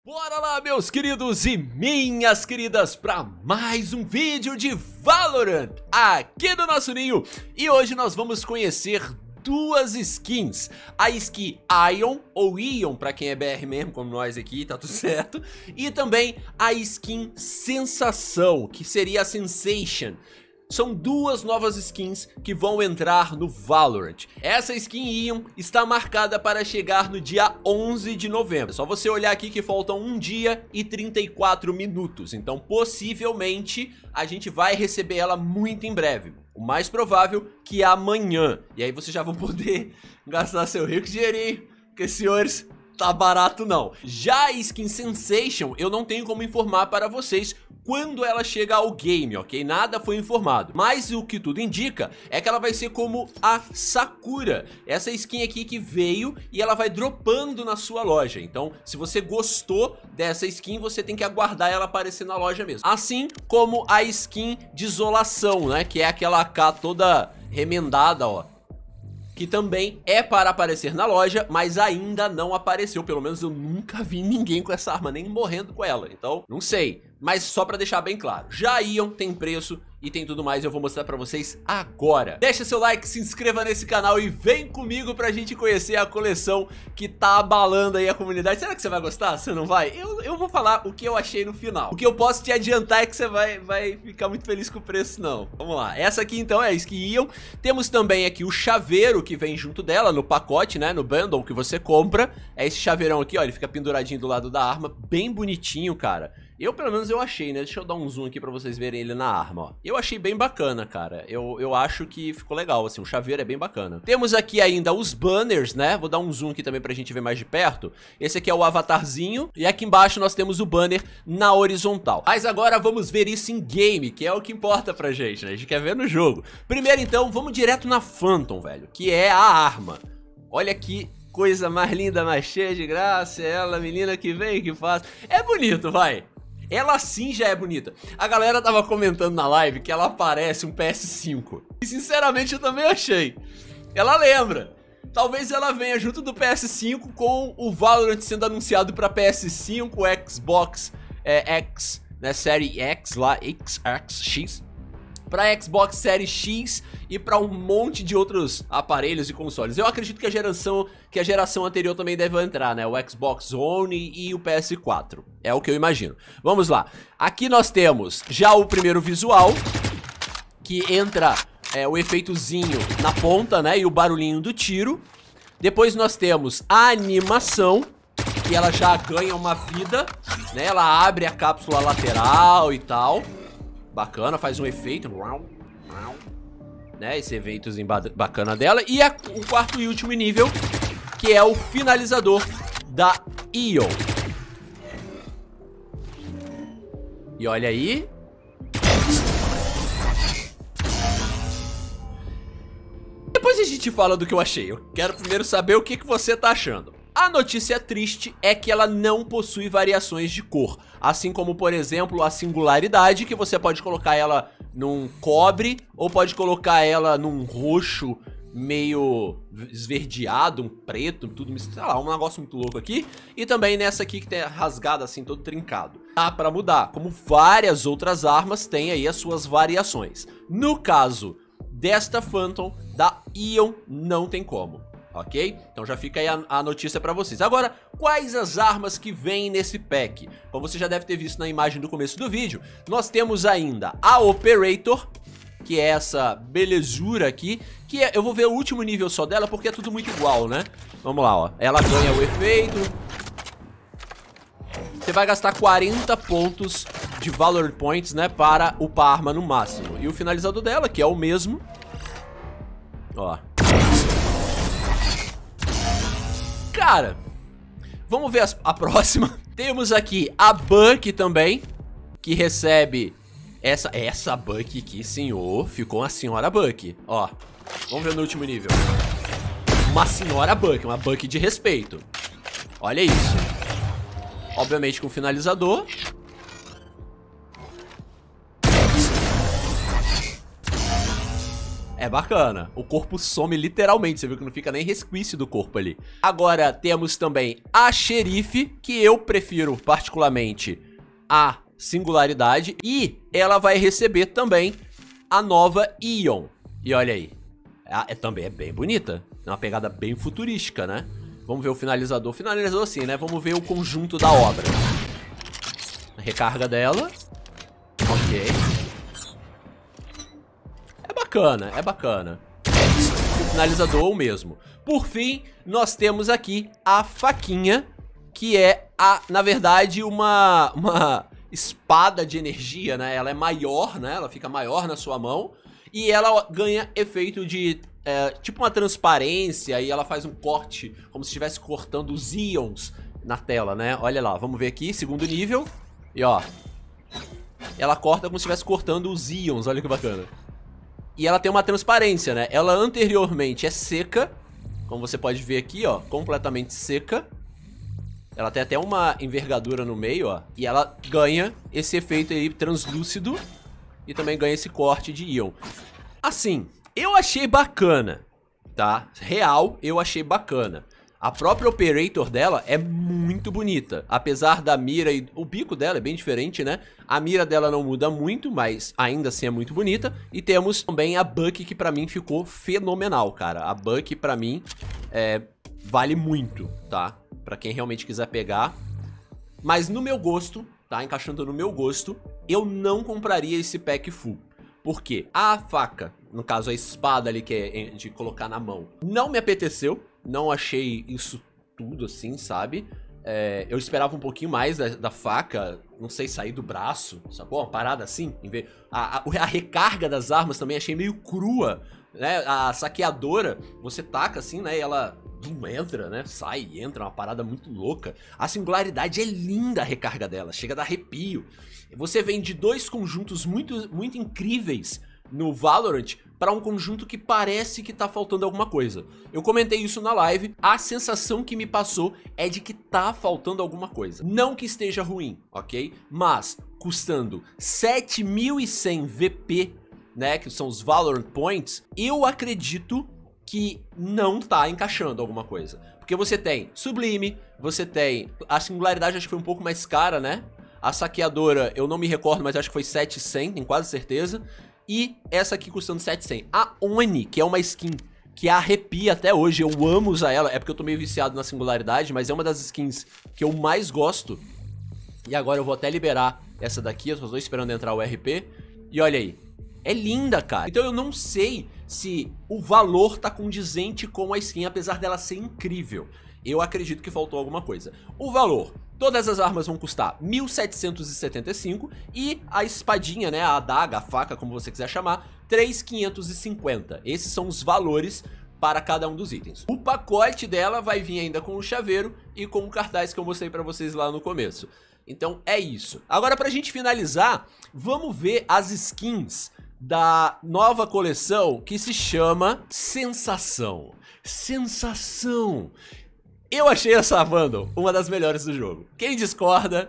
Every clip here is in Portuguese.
Bora lá, meus queridos e minhas queridas, para mais um vídeo de Valorant aqui do nosso ninho. E hoje nós vamos conhecer duas skins, a skin Ion, ou Ion para quem é BR mesmo, como nós aqui, tá tudo certo. E também a skin Sensação, que seria a Sensation. São duas novas skins que vão entrar no Valorant. Essa skin Ion está marcada para chegar no dia 11 de novembro. É só você olhar aqui que faltam 1 dia e 34 minutos. Então possivelmente a gente vai receber ela muito em breve. O mais provável que amanhã. E aí vocês já vão poder gastar seu rico dinheirinho, porque senhores, tá barato não. Já a skin Sensation eu não tenho como informar para vocês quando ela chega ao game, ok? Nada foi informado. Mas o que tudo indica é que ela vai ser como a Sakura. Essa skin aqui que veio e ela vai dropando na sua loja. Então, se você gostou dessa skin, você tem que aguardar ela aparecer na loja mesmo. Assim como a skin Desolação, né? Que é aquela AK toda remendada, ó. Que também é para aparecer na loja, mas ainda não apareceu. Pelo menos eu nunca vi ninguém com essa arma, nem morrendo com ela. Então, não sei. Mas só pra deixar bem claro, já Ion tem preço e tem tudo mais, eu vou mostrar pra vocês agora. Deixa seu like, se inscreva nesse canal e vem comigo pra gente conhecer a coleção que tá abalando aí a comunidade. Será que você vai gostar? Você não vai? Eu vou falar o que eu achei no final. O que eu posso te adiantar é que você vai ficar muito feliz com o preço, não. Vamos lá, essa aqui então é a skin Ion. Temos também aqui o chaveiro que vem junto dela no pacote, né, no bundle que você compra. É esse chaveirão aqui, ó, ele fica penduradinho do lado da arma, bem bonitinho, cara. Pelo menos eu achei, né? Deixa eu dar um zoom aqui pra vocês verem ele na arma, ó. Eu achei bem bacana, cara. Eu acho que ficou legal, assim, o chaveiro é bem bacana. Temos aqui ainda os banners, né? Vou dar um zoom aqui também pra gente ver mais de perto. Esse aqui é o avatarzinho. E aqui embaixo nós temos o banner na horizontal. Mas agora vamos ver isso em game, que é o que importa pra gente, né? A gente quer ver no jogo. Primeiro, então, vamos direto na Phantom, velho, que é a arma. Olha aqui. Coisa mais linda, mais cheia de graça. É ela, menina que vem, que faz. É bonito, vai. Ela sim já é bonita. A galera tava comentando na live que ela parece um PS5. E sinceramente eu também achei. Ela lembra. Talvez ela venha junto do PS5 com o Valorant sendo anunciado pra PS5, Xbox X, né, Série X lá, X, para Xbox Series X e para um monte de outros aparelhos e consoles. Eu acredito que a geração anterior também deve entrar, né? O Xbox One e o PS4. É o que eu imagino. Vamos lá. Aqui nós temos já o primeiro visual, que entra o efeitozinho na ponta, né? E o barulhinho do tiro. Depois nós temos a animação, que ela já ganha uma vida, né? Ela abre a cápsula lateral e tal. Bacana, faz um efeito, né, esse efeitozinho bacana dela. E o quarto e último nível, que é o finalizador da Ion. E olha aí. Depois a gente fala do que eu achei. Eu quero primeiro saber o que você tá achando. A notícia triste é que ela não possui variações de cor, assim como, por exemplo, a singularidade, que você pode colocar ela num cobre ou pode colocar ela num roxo meio esverdeado, um preto, tudo, sei lá, um negócio muito louco aqui. E também nessa aqui que tem rasgada assim, todo trincado. Dá pra mudar, como várias outras armas têm aí as suas variações. No caso desta Phantom, da Ion, não tem como. Ok? Então já fica aí a notícia pra vocês. Agora, quais as armas que vêm nesse pack? Como você já deve ter visto na imagem do começo do vídeo, nós temos ainda a Operator, que é essa belezura aqui, que eu vou ver o último nível só dela, porque é tudo muito igual, né? Vamos lá, ó. Ela ganha o efeito. Você vai gastar 40 pontos de Valor Points, né, para upar a arma no máximo. E o finalizador dela, que é o mesmo. Ó. Cara, vamos ver a próxima. Temos aqui a Buck também, que recebe essa Buck aqui, senhor. Ficou uma senhora Buck, ó. Vamos ver no último nível. Uma senhora Buck, uma Buck de respeito. Olha isso. Obviamente com finalizador. É bacana. O corpo some literalmente. Você viu que não fica nem resquício do corpo ali. Agora temos também a Xerife, que eu prefiro particularmente a Singularidade. E ela vai receber também a nova Ion. E olha aí. Também é bem bonita. É uma pegada bem futurística, né? Vamos ver o finalizador. Finalizou assim, né? Vamos ver o conjunto da obra. A recarga dela. Ok. É bacana, é bacana. O finalizador mesmo. Por fim, nós temos aqui a faquinha, que é, na verdade, uma espada de energia, né? Ela é maior, né? Ela fica maior na sua mão. E ela ganha efeito de, tipo uma transparência, e ela faz um corte, como se estivesse cortando os íons na tela, né? Olha lá, vamos ver aqui, segundo nível. E ó, ela corta como se estivesse cortando os íons, olha que bacana. E ela tem uma transparência, né? Ela anteriormente é seca, como você pode ver aqui, ó, completamente seca. Ela tem até uma envergadura no meio, ó. E ela ganha esse efeito aí translúcido. E também ganha esse corte de íon. Assim, eu achei bacana, tá? Real, eu achei bacana. A própria Operator dela é muito bonita. Apesar da mira e o bico dela é bem diferente, né? A mira dela não muda muito, mas ainda assim é muito bonita. E temos também a Buck, que pra mim ficou fenomenal, cara. A Buck pra mim vale muito, tá? Pra quem realmente quiser pegar. Mas no meu gosto, tá? Encaixando no meu gosto, eu não compraria esse pack full. Por quê? A faca, no caso a espada ali que é de colocar na mão, não me apeteceu. Não achei isso tudo assim, sabe? Eu esperava um pouquinho mais da faca, não sei, sair do braço, sacou? Uma parada assim. A recarga das armas também achei meio crua, né? A saqueadora, você taca assim, né? E ela entra, né? Sai, entra, uma parada muito louca. A singularidade é linda, a recarga dela, chega a dar arrepio. Você vem de dois conjuntos muito, muito incríveis no Valorant para um conjunto que parece que tá faltando alguma coisa. Eu comentei isso na live, a sensação que me passou é de que tá faltando alguma coisa. Não que esteja ruim, ok? Mas custando 7.100 VP, né, que são os Valorant Points, eu acredito que não tá encaixando alguma coisa. Porque você tem Sublime, você tem... A singularidade acho que foi um pouco mais cara, né? A saqueadora, eu não me recordo, mas acho que foi 7.100, tenho quase certeza. E essa aqui custando 7.100. A Oni, que é uma skin que arrepia até hoje, eu amo usar ela. É porque eu tô meio viciado na singularidade, mas é uma das skins que eu mais gosto. E agora eu vou até liberar essa daqui, eu só tô esperando entrar o RP. E olha aí, é linda, cara. Então eu não sei se o valor tá condizente com a skin, apesar dela ser incrível. Eu acredito que faltou alguma coisa. O valor, todas as armas vão custar 1.775 e a espadinha, né, a adaga, a faca, como você quiser chamar, 3.550. Esses são os valores para cada um dos itens. O pacote dela vai vir ainda com o chaveiro e com o cartaz que eu mostrei pra vocês lá no começo. Então é isso. Agora, pra gente finalizar, vamos ver as skins da nova coleção que se chama Sensação. Sensação. Eu achei essa Vandal uma das melhores do jogo. Quem discorda,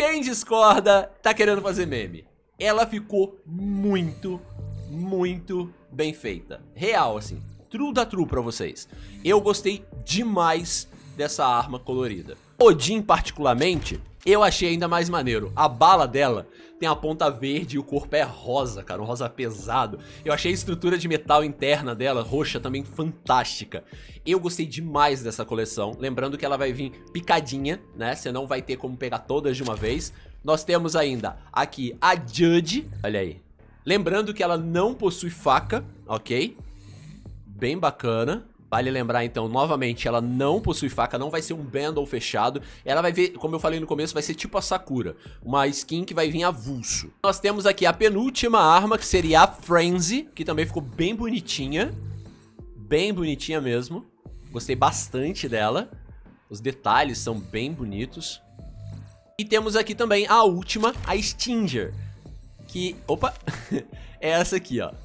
tá querendo fazer meme. Ela ficou muito, muito bem feita. Real, assim. True da true pra vocês. Eu gostei demais dessa arma colorida. Odin, particularmente, eu achei ainda mais maneiro. A bala dela tem a ponta verde e o corpo é rosa, cara, um rosa pesado. Eu achei a estrutura de metal interna dela, roxa, também fantástica. Eu gostei demais dessa coleção, lembrando que ela vai vir picadinha, né, você não vai ter como pegar todas de uma vez. Nós temos ainda aqui a Judge, olha aí. Lembrando que ela não possui faca, ok? Bem bacana. Vale lembrar então, novamente, ela não possui faca, não vai ser um bundle fechado. Ela vai ver, como eu falei no começo, vai ser tipo a Sakura, uma skin que vai vir avulso. Nós temos aqui a penúltima arma, que seria a Frenzy, que também ficou bem bonitinha mesmo. Gostei bastante dela. Os detalhes são bem bonitos. E temos aqui também a última, a Stinger, que, opa, é essa aqui, ó.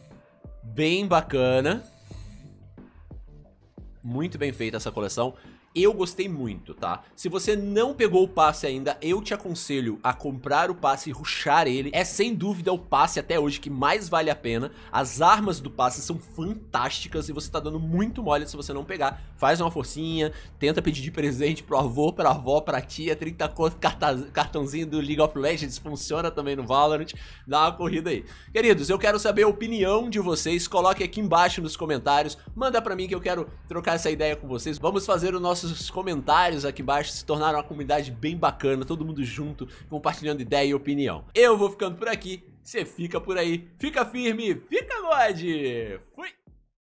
Bem bacana. Muito bem feita essa coleção. eu gostei muito, tá? Se você não pegou o passe ainda, eu te aconselho a comprar o passe e rushar ele. É sem dúvida o passe até hoje que mais vale a pena. As armas do passe são fantásticas e você tá dando muito mole se você não pegar. Faz uma forcinha, tenta pedir de presente pro avô, pra avó, pra tia, 30 cartãozinho do League of Legends, funciona também no Valorant. Dá uma corrida aí. Queridos, eu quero saber a opinião de vocês, coloque aqui embaixo nos comentários, manda pra mim que eu quero trocar essa ideia com vocês. Vamos fazer os nossos comentários aqui embaixo, se tornar uma comunidade bem bacana, todo mundo junto, compartilhando ideia e opinião. Eu vou ficando por aqui, você fica por aí, fica firme, fica God! Fui!